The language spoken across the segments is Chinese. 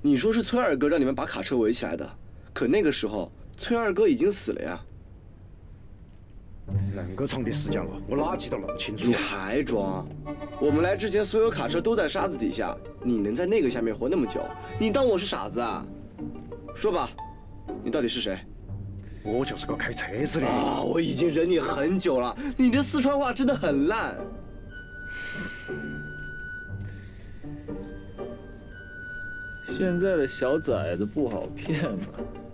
你说是崔二哥让你们把卡车围起来的，可那个时候崔二哥已经死了呀。 恁个长的时间了，我哪记得那么清楚？ 你还装？我们来之前，所有卡车都在沙子底下，你能在那个下面活那么久？你当我是傻子啊？说吧，你到底是谁？ 我就是个开车子的。 啊！我已经忍你很久了，你的四川话真的很烂。 现在的小崽子不好骗嘛。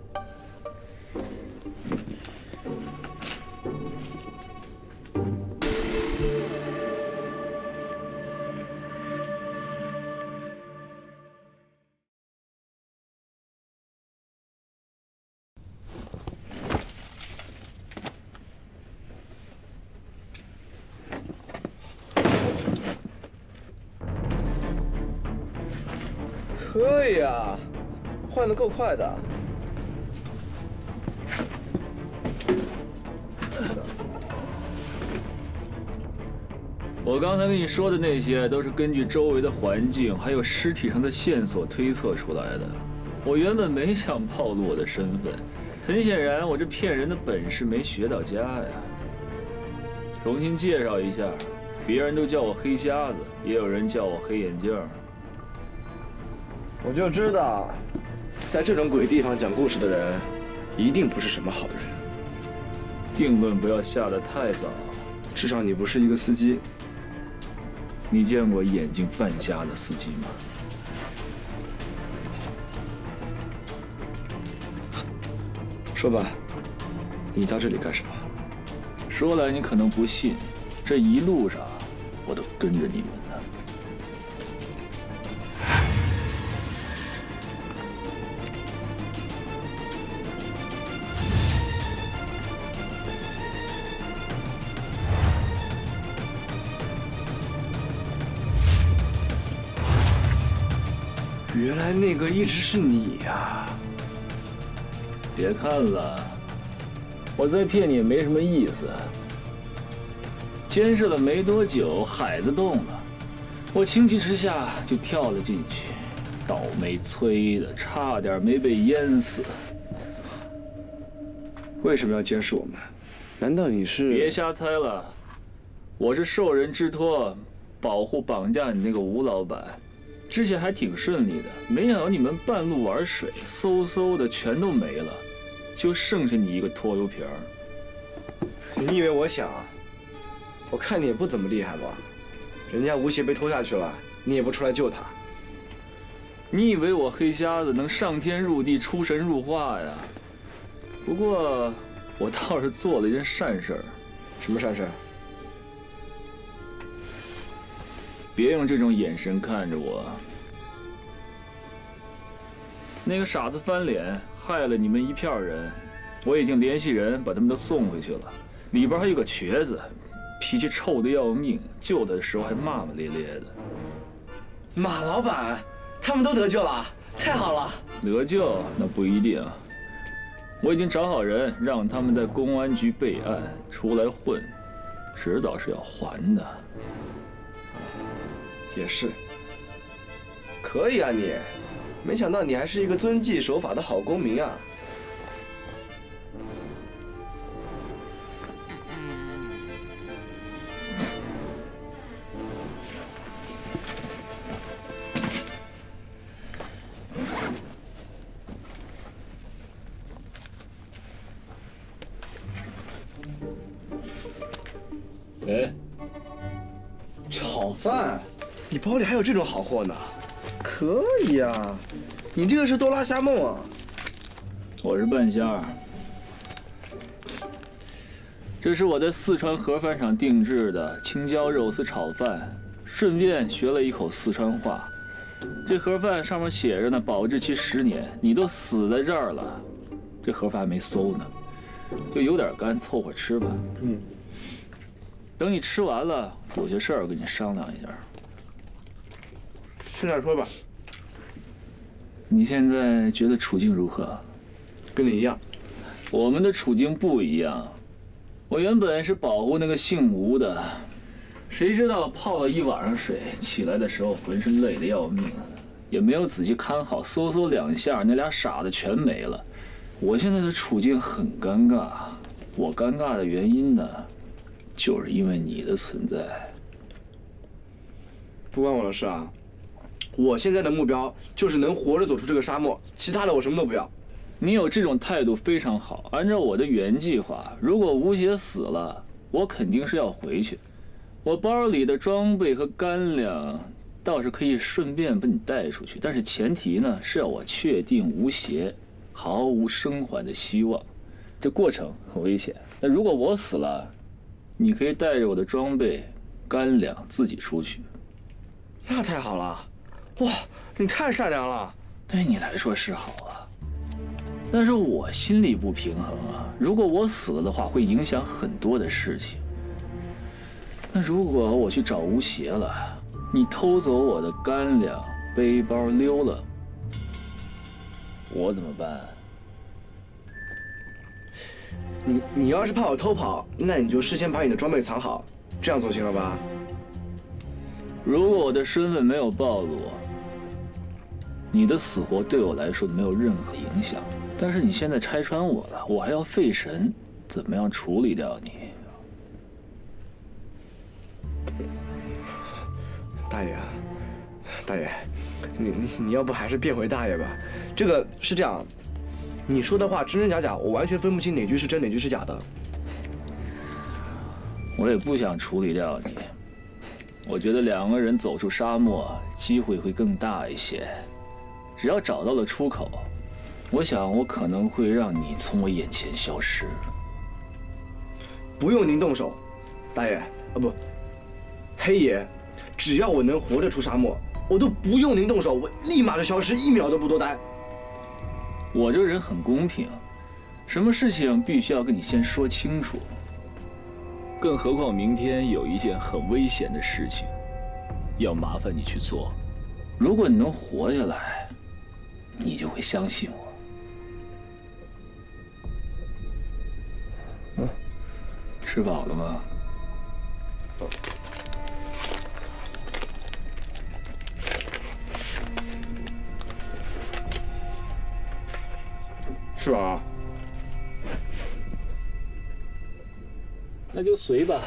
可以啊，换得够快的。 我刚才跟你说的那些，都是根据周围的环境还有尸体上的线索推测出来的。我原本没想暴露我的身份，很显然我这骗人的本事没学到家呀。重新介绍一下，别人都叫我黑瞎子，也有人叫我黑眼镜。 我就知道，在这种鬼地方讲故事的人，一定不是什么好人。 定论不要下得太早， 至少你不是一个司机。 你见过眼睛半瞎的司机吗？ 说吧，你到这里干什么？ 说来你可能不信，这一路上我都跟着你们呢。 原来那个一直是你呀！ 别看了，我再骗你也没什么意思。监视了没多久，海子动了，我情急之下就跳了进去，倒霉催的，差点没被淹死。 为什么要监视我们？难道你是？ 别瞎猜了，我是受人之托，保护绑架你那个吴老板。 之前还挺顺利的，没想到你们半路玩水，嗖的全都没了，就剩下你一个拖油瓶儿。 你以为我想啊？我看你也不怎么厉害吧？人家吴邪被拖下去了，你也不出来救他。 你以为我黑瞎子能上天入地、出神入化呀？不过我倒是做了一件善事儿。 什么善事？ 别用这种眼神看着我。那个傻子翻脸，害了你们一票人，我已经联系人把他们都送回去了。里边还有个瘸子，脾气臭得要命，救他的时候还骂骂咧咧的。 马老板，他们都得救了，太好了！ 得救那不一定，我已经找好人，让他们在公安局备案，出来混，迟早是要还的。 也是，可以啊你，没想到你还是一个遵纪守法的好公民啊！ 哎， 炒饭。 你包里还有这种好货呢，可以啊！你这个是多拉虾梦啊！ 我是半仙。这是我在四川盒饭上定制的青椒肉丝炒饭，顺便学了一口四川话。这盒饭上面写着呢，保质期10年。你都死在这儿了，这盒饭还没馊呢，就有点干，凑合吃吧。 嗯。 等你吃完了，有些事儿跟你商量一下。 现在说吧， 你现在觉得处境如何？ 跟你一样。 我们的处境不一样。我原本是保护那个姓吴的，谁知道泡了一晚上水，起来的时候浑身累得要命， 也没有仔细看好，嗖两下，那俩傻子全没了。我现在的处境很尴尬，我尴尬的原因呢，就是因为你的存在。 不关我的事啊！我现在的目标就是能活着走出这个沙漠，其他的我什么都不要。 你有这种态度非常好。按照我的原计划，如果吴邪死了，我肯定是要回去。我包里的装备和干粮倒是可以顺便把你带出去，但是前提呢是要我确定吴邪毫无生还的希望。这过程很危险。那如果我死了，你可以带着我的装备、干粮自己出去。 那太好了，哇，你太善良了。 对你来说是好啊，但是我心里不平衡啊。如果我死了的话，会影响很多的事情。那如果我去找吴邪了，你偷走我的干粮、背包溜了，我怎么办？ 你要是怕我偷跑，那你就事先把你的装备藏好，这样总行了吧？ 如果我的身份没有暴露，你的死活对我来说没有任何影响。但是你现在拆穿我了，我还要费神，怎么样处理掉你？ 大爷啊，大爷，你要不还是变回大爷吧？这个是这样，你说的话真假，我完全分不清哪句是真哪句是假的。 我也不想处理掉你。我觉得两个人走出沙漠，机会会更大一些。只要找到了出口，我想我可能会让你从我眼前消失。 不用您动手，大爷啊不，黑爷，只要我能活着出沙漠，我都不用您动手，我立马就消失，1秒都不多待。 我这人很公平，什么事情必须要跟你先说清楚。更何况明天有一件很危险的事情，要麻烦你去做。如果你能活下来，你就会相信我。吃饱了吗？ 是吧？ 那就随吧。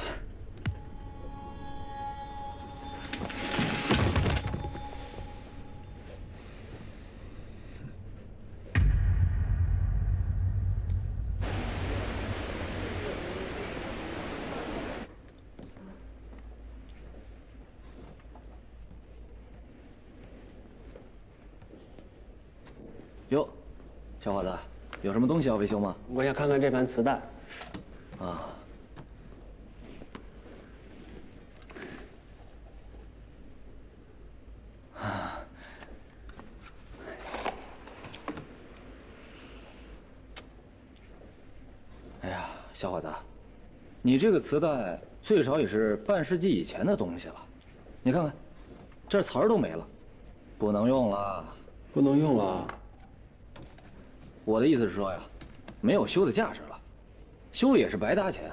哟，小伙子，有什么东西要维修吗？ 我想看看这盘磁带。 啊。哎呀，小伙子，你这个磁带最少也是半世纪以前的东西了，你看看，这词儿都没了，不能用了。 不能用了。 我的意思是说呀，没有修的价值了，修也是白搭钱。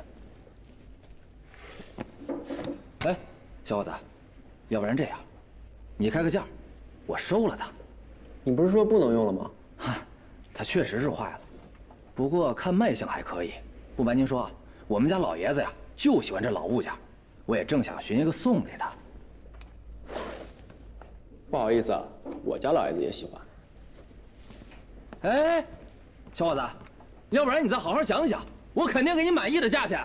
哎，小伙子，要不然这样，你开个价，我收了它。 你不是说不能用了吗？ 它确实是坏了，不过看卖相还可以。不瞒您说啊，我们家老爷子呀就喜欢这老物件，我也正想寻一个送给他。 不好意思啊，我家老爷子也喜欢。 哎，小伙子，要不然你再好好想想，我肯定给你满意的价钱。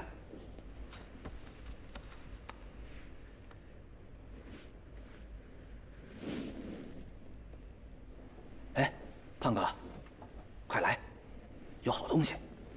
哎，胖哥，快来，有好东西。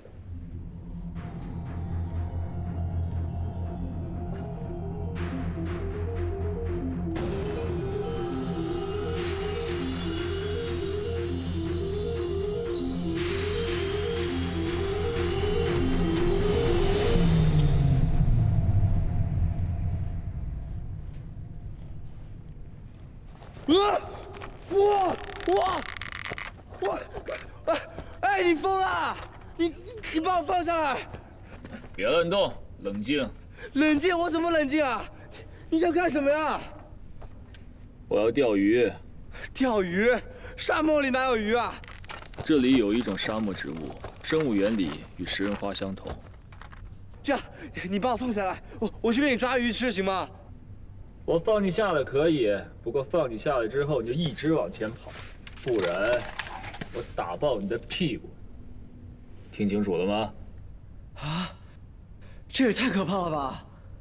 哎，你疯了！你把我放下来！ 别乱动，冷静。 冷静？我怎么冷静啊？你想干什么呀？ 我要钓鱼。 钓鱼？沙漠里哪有鱼啊？ 这里有一种沙漠植物，生物原理与食人花相同。 这样，你把我放下来，我去给你抓鱼吃，行吗？ 我放你下来可以，不过放你下来之后你就一直往前跑，不然我打爆你的屁股。听清楚了吗？ 啊，这也太可怕了吧！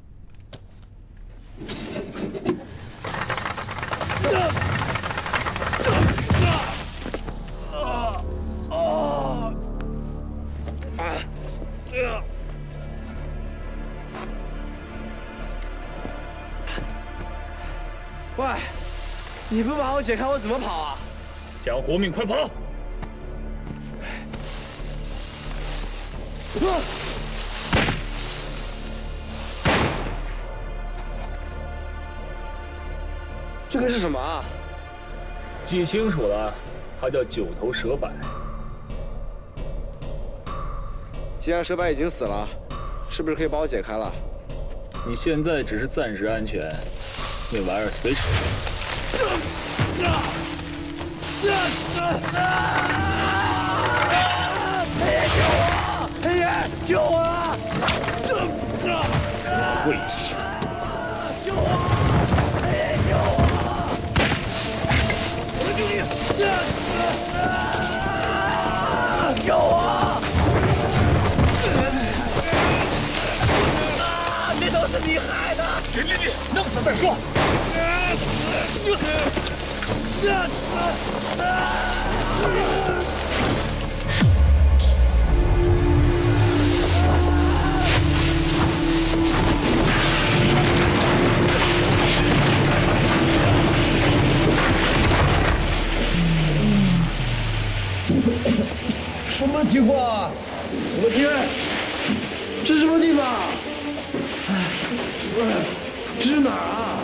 喂，你不把我解开，我怎么跑啊？ 想要活命，快跑！ 这个是什么啊？ 记清楚了，它叫九头蛇柏。 既然蛇柏已经死了，是不是可以把我解开了？ 你现在只是暂时安全，那玩意儿随时。 黑爷，救我啊！ 晦气！ 救我！黑爷，救我！我救你！救我！这都是你害的！ 你弄死再说。 什么情况？我天，这什么地方？这是哪儿啊？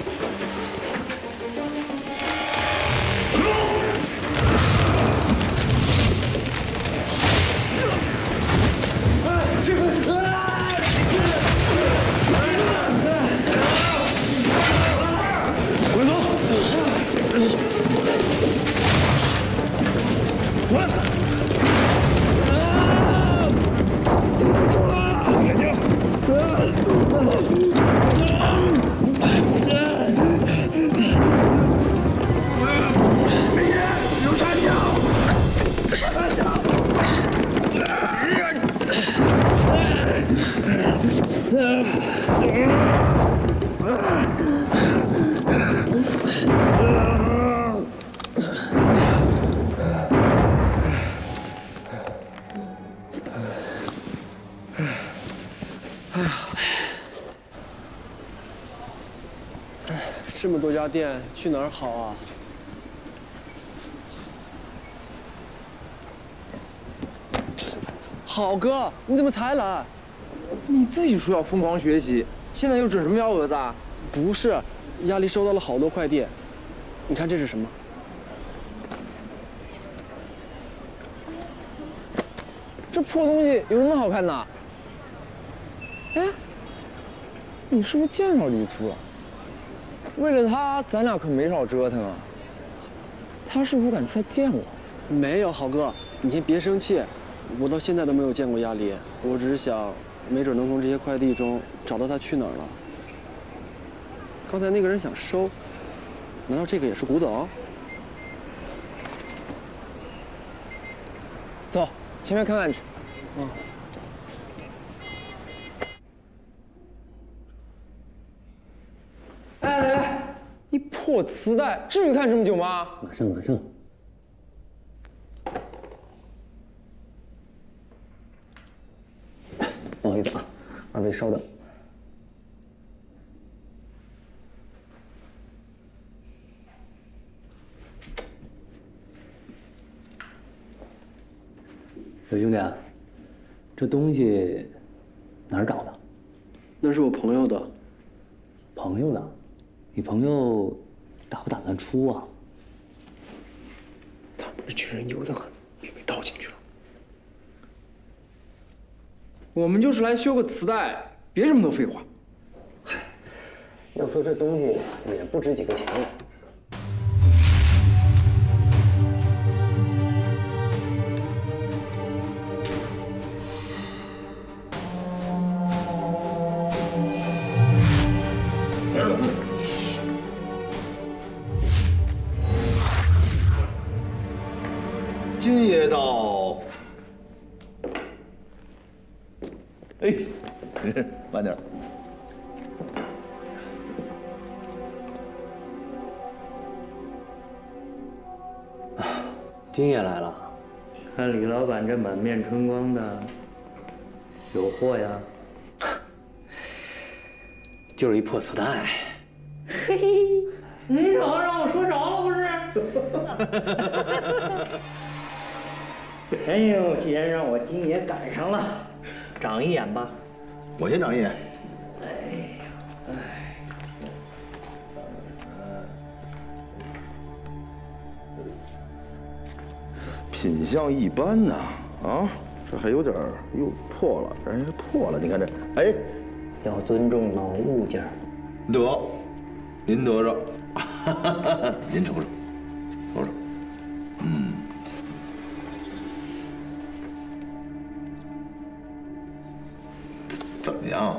快走！滚！神经！ 有插销！ 这么多家店，去哪儿好啊？好哥，你怎么才来？ 你自己说要疯狂学习，现在又准什么幺蛾子啊？ 不是，亚丽收到了好多快递。你看这是什么？ 这破东西有什么好看的？哎，你是不是见着李粗了？为了他，咱俩可没少折腾啊。他是不是敢出来见我？ 没有，好哥，你先别生气。我到现在都没有见过亚丽，我只是想，没准能从这些快递中找到他去哪儿了。刚才那个人想收，难道这个也是古董？ 走，前面看看去。 啊。 哎，一破磁带，至于看这么久吗？ 马上。不好意思啊，二位稍等。小兄弟啊，这东西哪儿找的？ 那是我朋友的。 朋友的？你朋友打不打算出啊？ 他们这群人牛得很，也被盗进去了。 我们就是来修个磁带，别这么多废话。 要说这东西也不值几个钱了。 哎，慢点。 金爷来了，看李老板这满面春光的，有货呀？就是一破磁带。嘿嘿，你瞅让我说着了不是？哎呦，既然让我金爷赶上了，长一眼吧。 我先长一眼。 哎呀，哎。 品相一般呐，啊，这还有点又破了，人家破了，你看这，哎， 要尊重老物件。 得，您得着，您瞅瞅，瞅瞅，怎么样？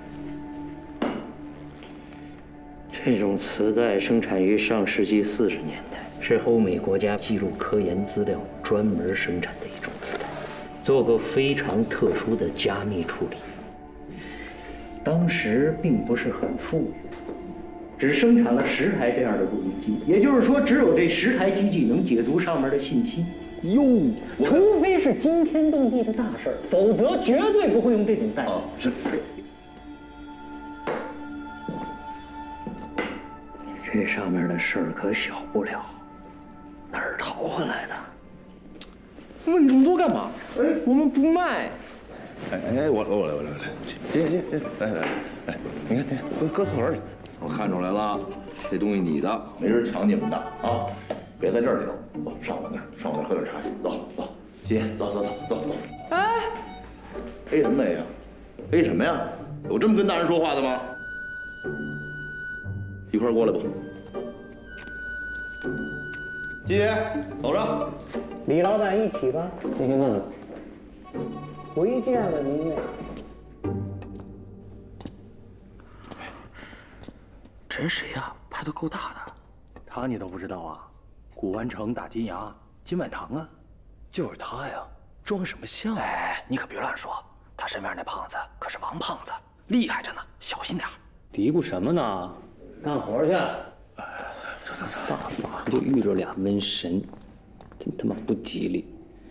这种磁带生产于上世纪40年代，是欧美国家记录科研资料专门生产的一种磁带，做过非常特殊的加密处理。当时并不是很富裕，只生产了10台这样的录音机，也就是说，只有这10台机器能解读上面的信息。哟，除非是惊天动地的大事儿，否则绝对不会用这种带。 是。 这上面的事儿可小不了，哪儿淘回来的？ 问这么多干嘛？哎，我们不卖。 哎，我来，行，来，你看，搁盒里，我看出来了，这东西你的，没人抢你们的啊！别在这儿聊，走，上我那儿喝点茶去，走，姐，走。哎，A什么 A 呀？A 什么呀？有这么跟大人说话的吗？一块儿过来吧。季姐，走着。 李老板一起吧。行，问了。回见了您呀。 这谁呀？派头够大的，他你都不知道啊？古玩城打金牙，金碗堂啊，就是他呀！装什么像？哎，你可别乱说，他身边那胖子可是王胖子，厉害着呢，小心点。 嘀咕什么呢？干活去。 走。 大早上就遇着俩瘟神，真他妈不吉利。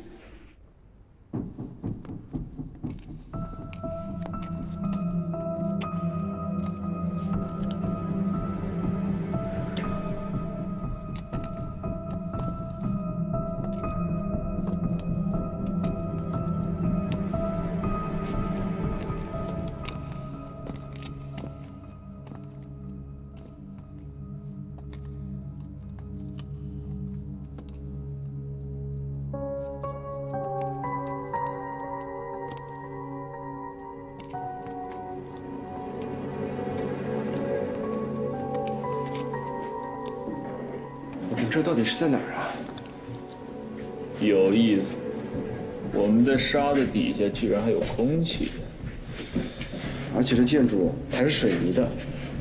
这到底是在哪儿啊？ 有意思，我们的沙子底下居然还有空气， 而且这建筑还是水泥的。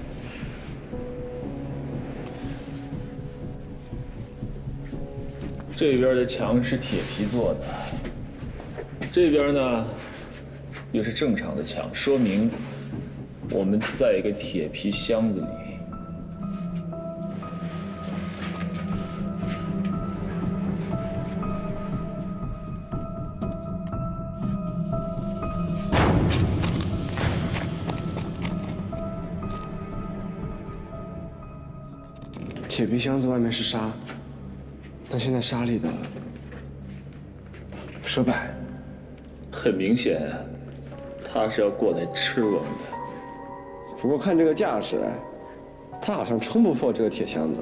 这边的墙是铁皮做的，这边呢又是正常的墙，说明我们在一个铁皮箱子里。 铁皮箱子外面是沙，但现在沙里的蛇柏， 很明显，他是要过来吃我们的。 不过看这个架势，他好像冲不破这个铁箱子。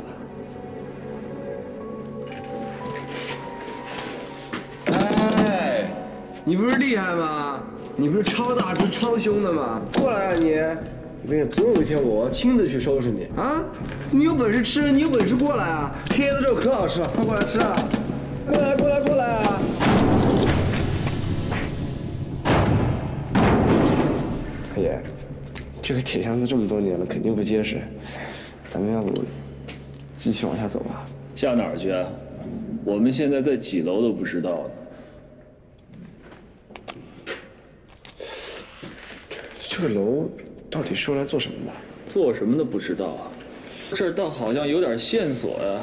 哎，你不是厉害吗？你不是超大只、超凶的吗？过来啊你！我跟你总有一天我亲自去收拾你啊！你有本事吃，你有本事过来啊！黑子肉可好吃了，快过来吃啊！过来啊！大爷，这个铁箱子这么多年了，肯定不结实，咱们要不继续往下走吧？ 下哪儿去啊？我们现在在几楼都不知道呢。 这个楼到底是用来做什么的？ 做什么的不知道啊，这儿倒好像有点线索呀。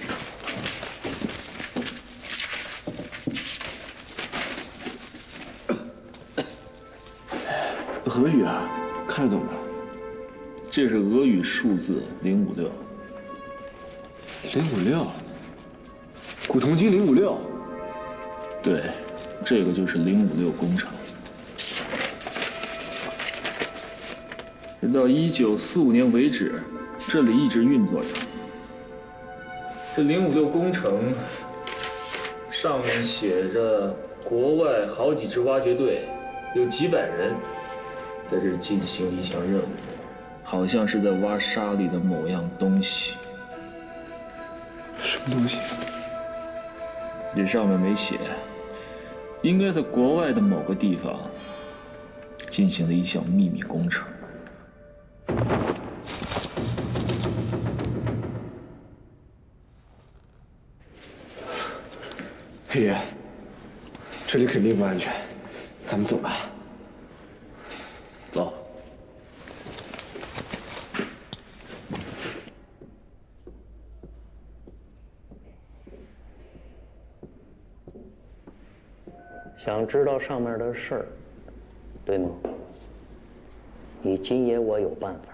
俄语啊，看得懂吗？ 这是俄语数字056。 056，古铜金056。 对，这个就是056工程。直到1945年为止，这里一直运作着。这056工程上面写着国外好几支挖掘队，有几百人在这儿进行一项任务，好像是在挖沙里的某样东西。 什么东西？ 这上面没写，应该在国外的某个地方进行了一项秘密工程。 黑爷，这里肯定不安全，咱们走吧。 走。 想知道上面的事儿，对吗？你金爷我有办法。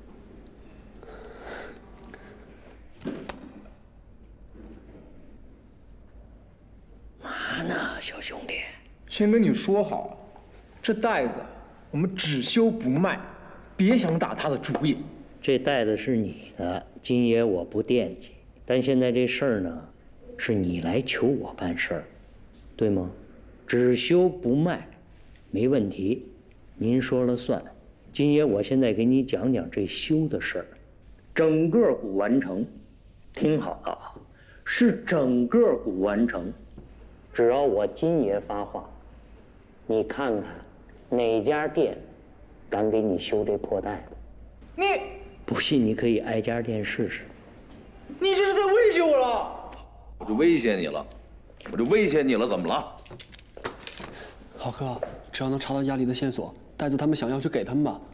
嘛呢，小兄弟？ 先跟你说好，这袋子我们只修不卖，别想打他的主意。 这袋子是你的，金爷我不惦记。但现在这事儿呢，是你来求我办事儿，对吗？只修不卖，没问题，您说了算。金爷，我现在给你讲讲这修的事儿。整个古玩城，听好了啊，是整个古玩城。只要我金爷发话，你看看哪家店敢给你修这破袋子？ 你不信你可以挨家店试试。 你这是在威胁我了？ 我就威胁你了，怎么了？ 好哥，只要能查到鸭梨的线索，袋子他们想要就给他们吧。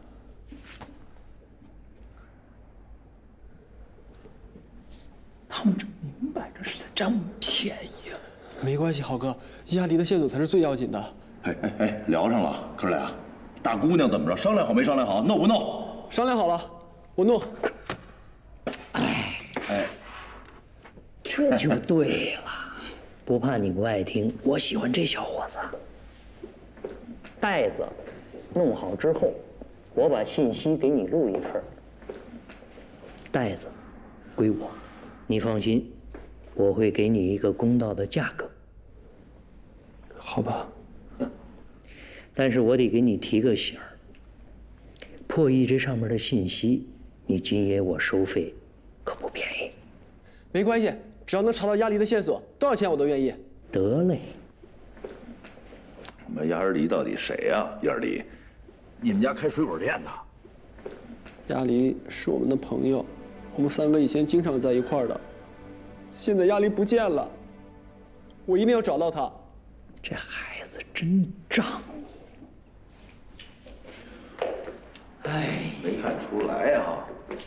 他们这明摆着是在占我们便宜啊！ 没关系，好哥，鸭梨的线索才是最要紧的。 哎，聊上了，哥俩，大姑娘怎么着？商量好没商量好？弄不弄？ 商量好了，我弄。 这就对了，不怕你不爱听，我喜欢这小伙子。袋子弄好之后，我把信息给你录一份。袋子归我，你放心，我会给你一个公道的价格。 好吧。 但是我得给你提个醒儿，破译这上面的信息，你金爷我收费可不便宜。 没关系，只要能查到鸭梨的线索，多少钱我都愿意。 得嘞。 我们鸭儿梨到底谁呀？鸭儿梨，你们家开水果店的？ 鸭梨是我们的朋友，我们三个以前经常在一块儿的。现在鸭梨不见了，我一定要找到他。 这孩子真仗义。哎， 没看出来哈，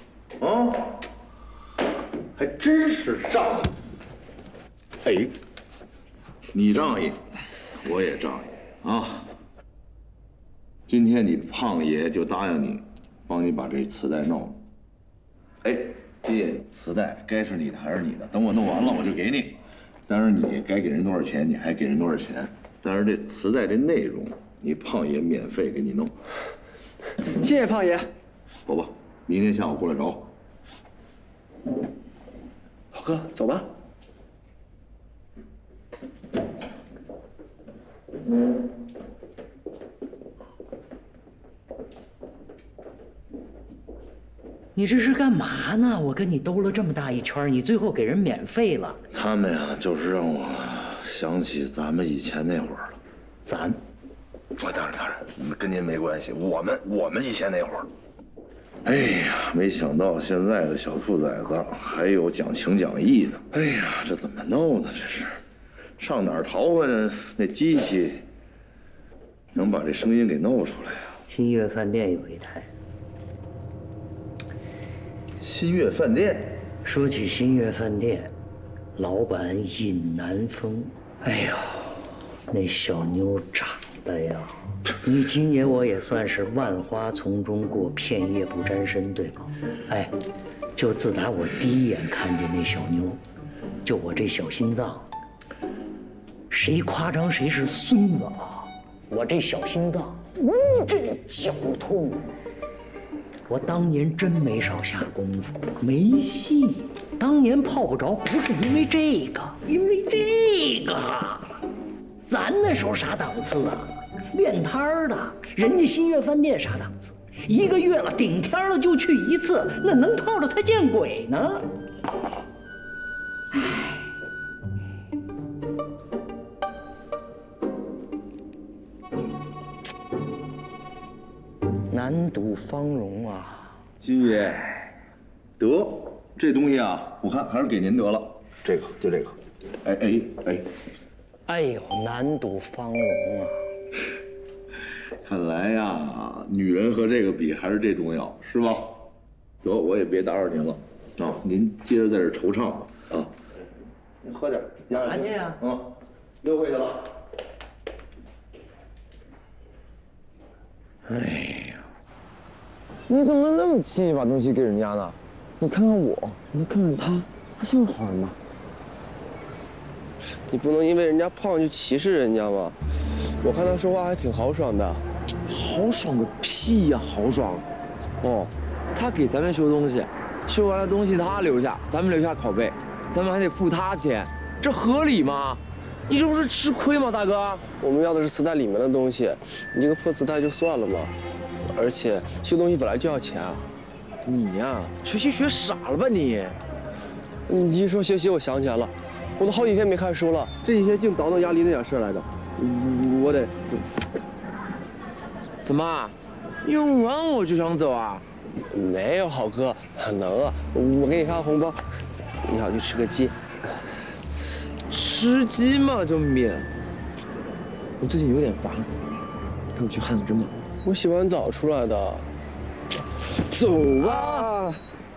还真是仗义。哎，你仗义，我也仗义啊。今天你胖爷就答应你，帮你把这磁带弄了。哎，这磁带该是你的还是你的？等我弄完了我就给你。当然你该给人多少钱，你还给人多少钱。但是这磁带这内容，你胖爷免费给你弄。 谢谢胖爷。 走吧，明天下午过来找我。 好哥，走吧。 你这是干嘛呢？我跟你兜了这么大一圈，你最后给人免费了。 他们呀，就是让我想起咱们以前那会儿了。 咱？ 当然，跟您没关系。我们以前那会儿。哎呀，没想到现在的小兔崽子还有讲情讲义的。哎呀，这怎么弄呢？这是，上哪儿淘换那机器，能把这声音给弄出来呀？ 新月饭店有一台。 新月饭店。 说起新月饭店，老板尹南风，哎呦，那小妞长得呀，你今年我也算是万花丛中过，片叶不沾身，对吗？哎，就自打我第一眼看见那小妞，就我这小心脏，谁夸张谁是孙子啊！我这小心脏一阵绞痛。我当年真没少下功夫，没戏。当年泡不着，不是因为这个，因为这个。咱那时候啥档次啊？练摊儿的，人家新月饭店啥档次？1个月了，顶天了就去一次，那能泡着他见鬼呢？唉。难睹芳容啊， 金爷，得这东西啊，我看还是给您得了，这个就这个， 哎呦，难睹芳容啊！ 看来呀，女人和这个比还是这重要，是吧？得，我也别打扰您了啊，您接着在这惆怅吧啊。您喝点， 哪去呀？ 约会去了。 哎呀，你怎么那么轻易把东西给人家呢？你看看我，你看看他，他像个好人吗？ 你不能因为人家胖就歧视人家吧？我看他说话还挺豪爽的。 豪爽个屁呀，豪爽！哦，他给咱们修东西，修完了东西他留下，咱们留下拷贝，咱们还得付他钱，这合理吗？你这不是吃亏吗，大哥？ 我们要的是磁带里面的东西，你这个破磁带就算了嘛。而且修东西本来就要钱啊。 你呀，学习学傻了吧你？ 你一说学习，我想起来了，我都好几天没看书了，这几天净倒腾压力那点事儿来着。我得。 怎么？用完我就想走啊？ 没有，好哥，能啊，我给你发个红包，你好去吃个鸡。 吃鸡嘛就免。我最近有点烦，陪我去汗蒸吧。 我洗完澡出来的。 走吧。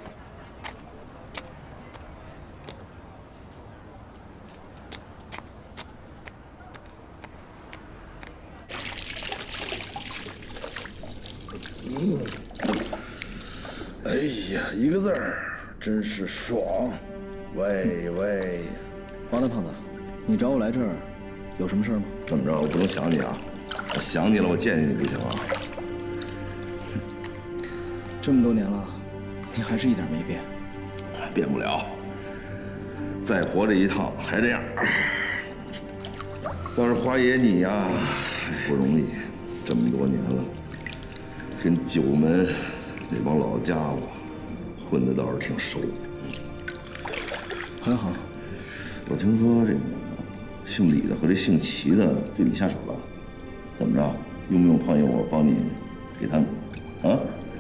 哎呀，一个字儿，真是爽！喂喂， 王大胖子，你找我来这儿，有什么事吗？ 怎么着？我不能想你啊！我想你了，我见见你不行啊！ 这么多年了，你还是一点没变。 变不了，再活这一趟还这样。倒是花爷你呀，不容易，这么多年了，跟九门那帮老家伙混的倒是挺熟。 还好， 我听说这个姓李的和这姓齐的对你下手了，怎么着？用不用胖爷我帮你给他们？啊？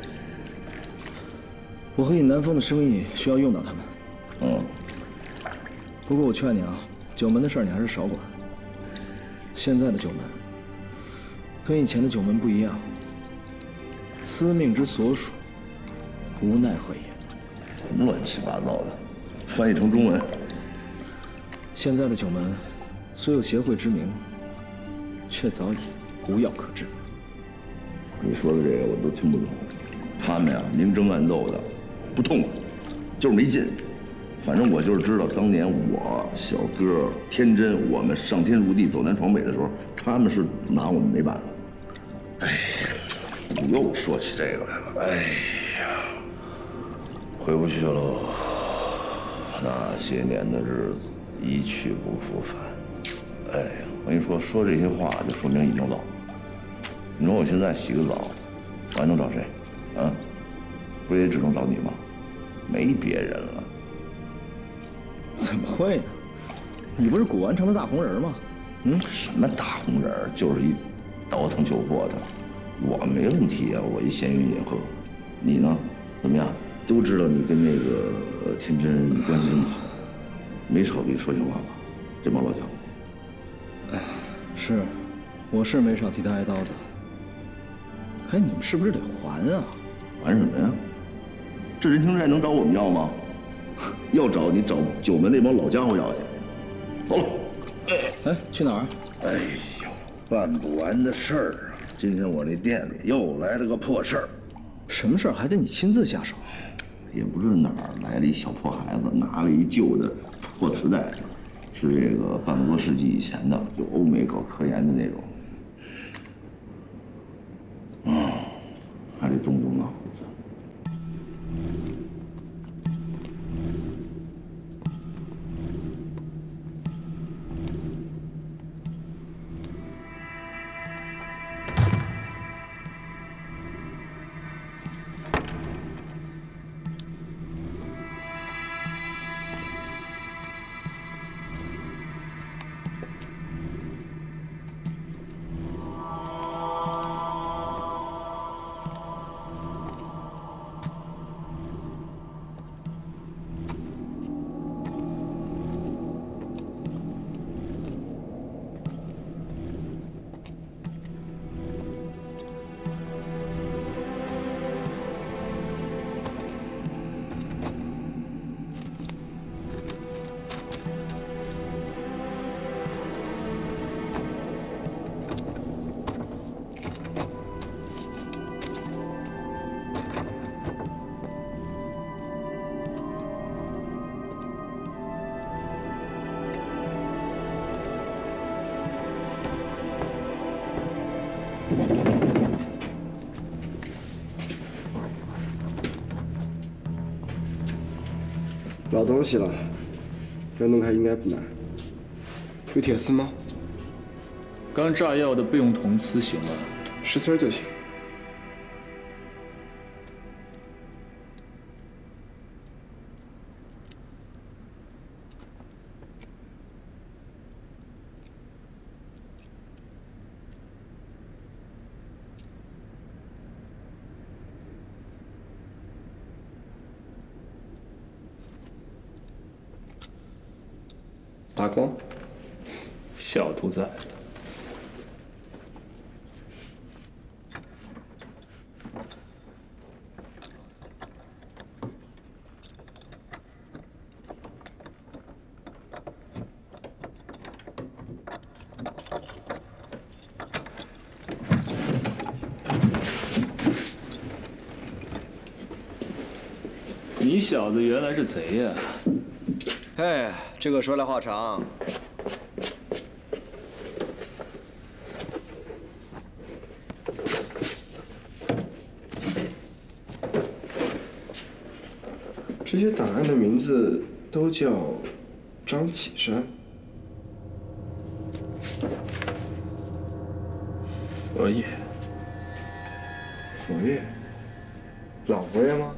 我和尹南风的生意需要用到他们。不过我劝你啊，九门的事儿你还是少管。现在的九门跟以前的九门不一样，司命之所属，无奈何也。 什么乱七八糟的？翻译成中文。 现在的九门虽有协会之名，却早已无药可治。 你说的这个我都听不懂。他们呀，明争暗斗的，不痛快，就是没劲。反正我就是知道，当年我小哥天真，我们上天入地走南闯北的时候，他们是拿我们没办法。哎呀，你又说起这个来了。哎呀，回不去喽。那些年的日子一去不复返。哎呀，我跟你说，说这些话就说明已经老了。你说我现在洗个澡，我还能找谁？啊，不也只能找你吗？没别人了。 怎么会呢？你不是古玩城的大红人吗？ 什么大红人，就是一倒腾旧货的。我没问题啊，我一闲云野鹤。你呢？怎么样？都知道你跟那个天真关系这么好，没少给你说闲话吧？这帮老家伙。 是，我是没少替他挨刀子。 哎，你们是不是得还啊？ 还什么呀？这人情债能找我们要吗？要找你找九门那帮老家伙要去。走了。 哎，去哪儿？ 哎呦，办不完的事儿啊！今天我那店里又来了个破事儿。 什么事儿还得你亲自下手？ 也不知道哪儿来了一小破孩子，拿了一旧的破磁带，是这个半个多世纪以前的，就欧美搞科研的那种。还得动动脑子。 老东西了，要弄开应该不难。有铁丝吗？ 刚炸药的不用铜丝行了 ，10丝就行。打光， 小兔崽子。你小子原来是贼呀！ 哎，这个说来话长。 这些档案的名字都叫张启山。 佛爷， 佛爷，老佛爷吗？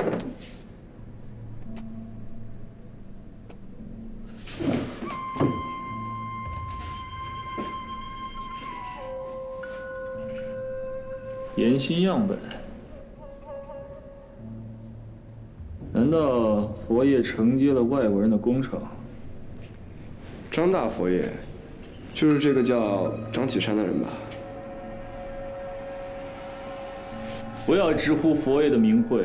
岩心样本，难道佛爷承接了外国人的工程？ 张大佛爷，就是这个叫张启山的人吧？ 不要直呼佛爷的名讳。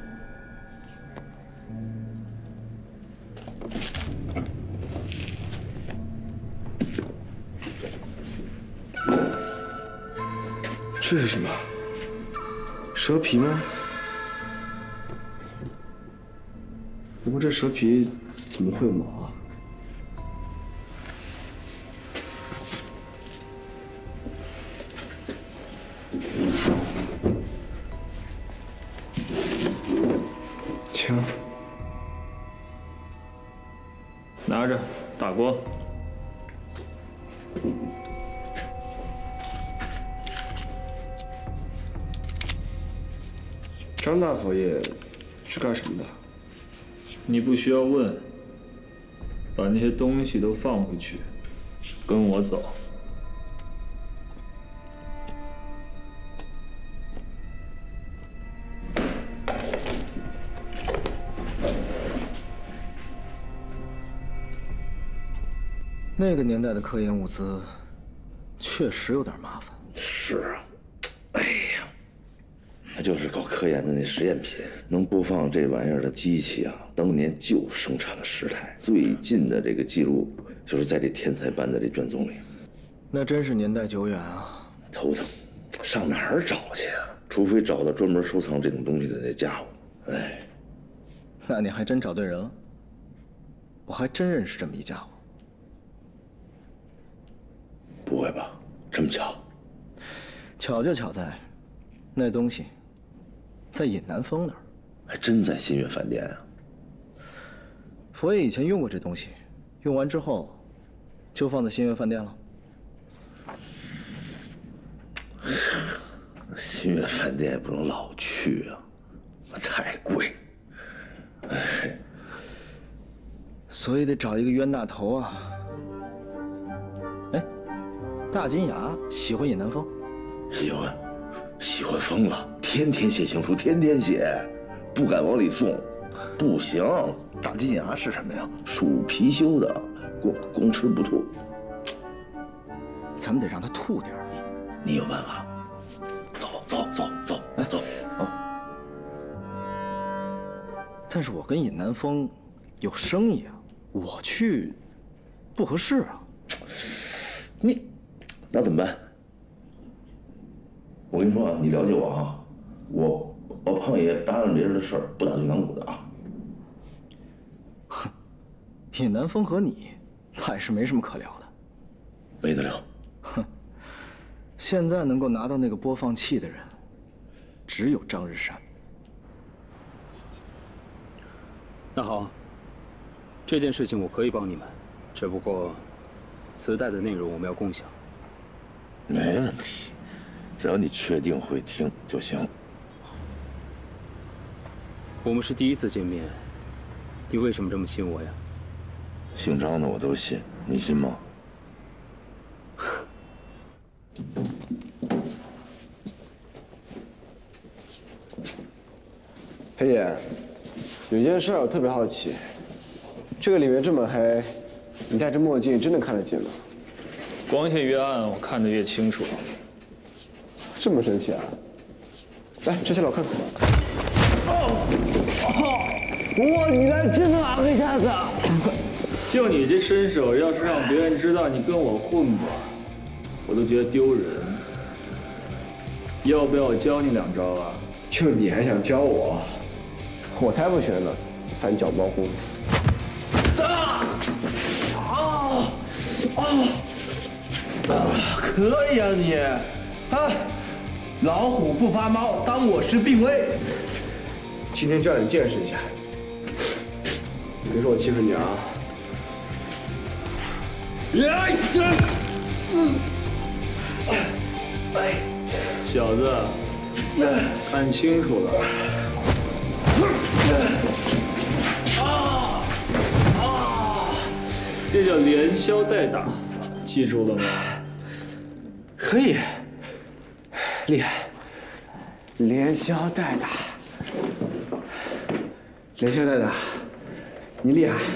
这是什么？蛇皮吗？不过这蛇皮怎么会有毛啊？枪， 拿着，打光。 张大佛爷是干什么的？ 你不需要问。把那些东西都放回去，跟我走。 那个年代的科研物资，确实有点麻烦。 是啊，哎呀， 就是搞科研的那实验品，能播放这玩意儿的机器啊，当年就生产了10台，最近的这个记录就是在这天才班的这卷宗里。 那真是年代久远啊， 头疼，上哪儿找去啊？除非找到专门收藏这种东西的那家伙。哎， 那你还真找对人了，我还真认识这么一家伙。 不会吧？这么巧？ 巧就巧在，那东西在尹南风那儿。 还真在新月饭店啊？ 佛爷以前用过这东西，用完之后就放在新月饭店了。 新月饭店也不能老去啊，太贵。哎， 所以得找一个冤大头啊。哎，大金牙喜欢尹南风？ 喜欢疯了，天天写情书，天天写，不敢往里送。不行，大金牙是什么呀？属貔貅的，光吃不吐。 咱们得让他吐点。 你有办法？走啊！ 但是我跟尹南风有生意啊，我去不合适啊。 那怎么办？我跟你说啊，你了解我啊，我胖爷答应别人的事儿不打退堂鼓的啊。 哼，尹南风和你还是没什么可聊的。 没得聊。 哼，现在能够拿到那个播放器的人，只有张日山。 那好，这件事情我可以帮你们，只不过磁带的内容我们要共享。 没问题，只要你确定会听就行。 我们是第一次见面，你为什么这么信我呀？ 姓张的我都信，你信吗？ 裴姐，有一件事我特别好奇，这个里面这么黑，你戴着墨镜真的看得见吗？ 光线越暗，我看得越清楚。 这么神奇啊！来，摘下来我看看。哇，你来真哪个一下子？ 就你这身手，要是让别人知道你跟我混过，我都觉得丢人。要不要我教你2招啊？ 就你还想教我？我才不学呢，3脚猫功夫。可以啊你，啊，老虎不发猫，当我是病危。今天就让你见识一下，别说我欺负你啊！ 小子，看清楚了。这叫连消带打，记住了吗？ 可以，厉害，连消带打，连消带打，你厉害，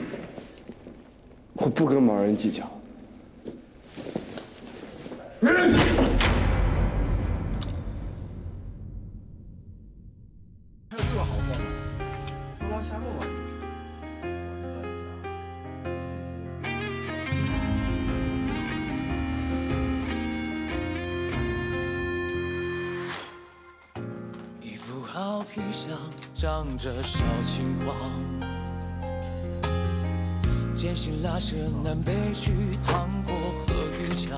我不跟盲人计较。 皮箱长着小青黄，艰辛拉扯南北去，趟过河与江，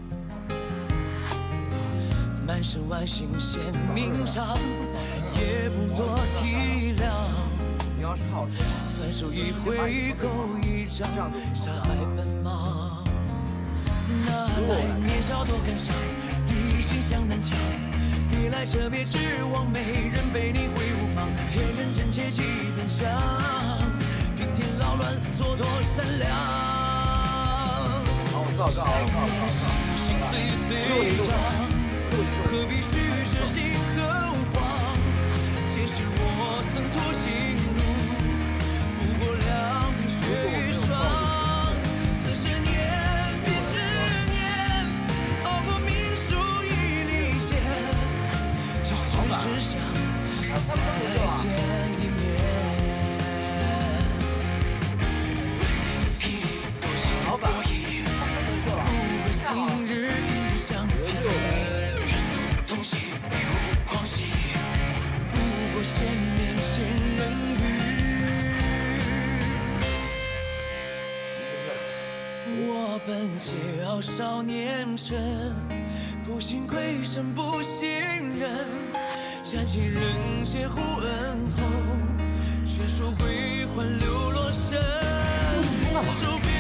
满身万幸显命长，也不多体谅。反手一挥，一勾一掌，杀害奔忙。哪来年少多感伤，一心向南墙。别来者别指望没人被你挥无妨，天人真切几分香，平添扰乱蹉跎善良。三年时心岁岁长，何必虚着心何慌？皆是我曾途行路，不过两鬓雪与霜。40年便10年，熬过命数已离间。只是再见一面。 老板， 不管今日遇上偏，人同同喜，一无狂喜，不过见面见人语。我本桀骜少年辰，不信鬼神不信人，沾尽人间护恩后，却说归还流落身。四周别